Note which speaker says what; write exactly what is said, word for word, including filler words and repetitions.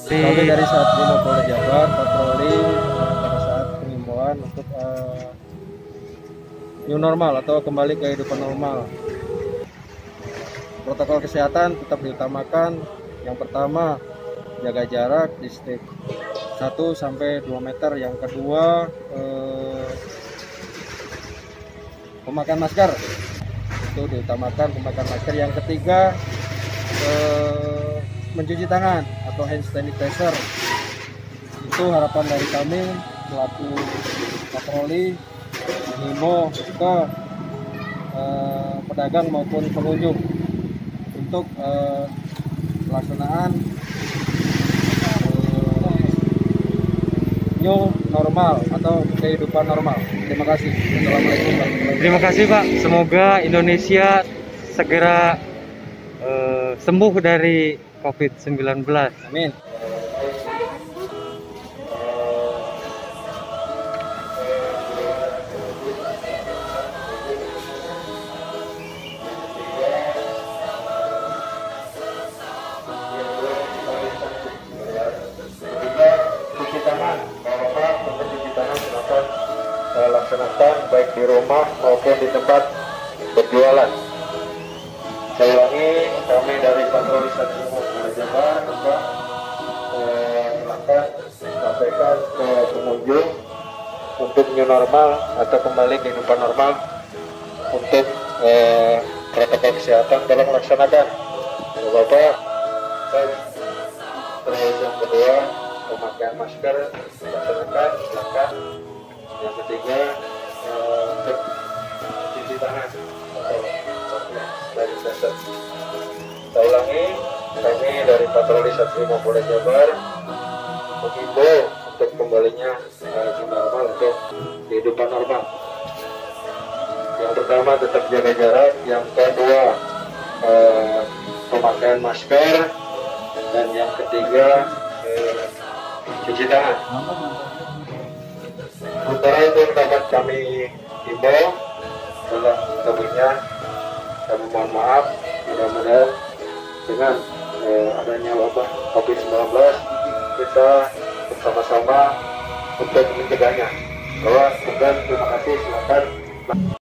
Speaker 1: Kami dari Satrimo Polda Jabar patroli uh, pada saat penghimbauan untuk uh, new normal atau kembali ke kehidupan normal. Protokol kesehatan tetap diutamakan. Yang pertama, jaga jarak di step satu sampai dua meter. Yang kedua, eh, pemakaian masker. Itu diutamakan pemakaian masker. Yang ketiga, eh, mencuci tangan atau hand sanitizer. Itu harapan dari kami selaku patroli mengimbau ke eh, pedagang maupun pengunjung untuk eh, pelaksanaan eh, new normal atau kehidupan normal. Terima kasih. Assalamualaikum warahmatullahi wabarakatuh.
Speaker 2: Terima kasih Pak. Semoga Indonesia segera uh, sembuh dari covid sembilan belas.
Speaker 1: Amin.
Speaker 3: Cuci tangan, Bapak untuk cuci tangan silakan uh, laksanakan baik di rumah maupun di tempat berjualan. Saya ulangi, kami dari patroli Satrimo Polda Jabar Bapak uh, silakan sampaikan ke pengunjung untuk new normal atau kembali kehidupan normal untuk uh, protokol kesehatan dalam melaksanakan. Bapak, terus yang kedua, pemakaian masker dilaksanakan, silakan. Yang ketiga, eh, untuk cuci tangan atau dari sanitizer. Saya ulangi, kami dari patroli Satrimo Polda Jabar menghimbau untuk kembalinya eh, normal untuk kehidupan normal. Yang pertama tetap jaga jarak, yang kedua eh, pemakaian masker, dan yang ketiga eh, cuci tangan. Sementara itu dapat kami himbau dalam sebelumnya, kami mohon maaf mudah-mudahan dengan eh, adanya wabah covid sembilan belas kita bersama-sama untuk mencegahnya. Bahwa, terima kasih, silakan.